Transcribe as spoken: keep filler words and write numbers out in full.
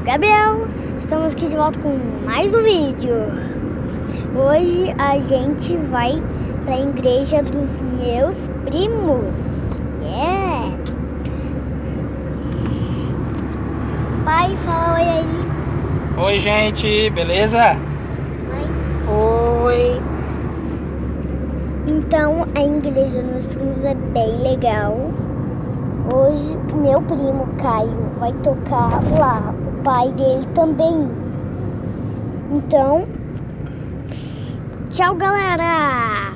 Gabriel, estamos aqui de volta com mais um vídeo. Hoje a gente vai para a igreja dos meus primos. Yeah! Pai, fala oi aí. Oi, gente, beleza? Mãe. Oi. Então a igreja dos meus primos é bem legal. Hoje meu primo Caio vai tocar lá, o pai dele também. Então, tchau galera!